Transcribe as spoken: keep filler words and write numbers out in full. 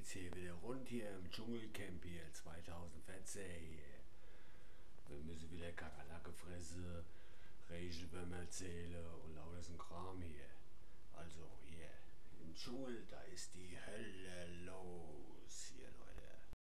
geht's hier wieder rund hier im Dschungelcamp hier zweitausendvierzehn hier. Wir müssen wieder Kakerlake fressen, Regenwürmer erzählen und lauter so ein Kram hier. Also hier im Dschungel, da ist die Hölle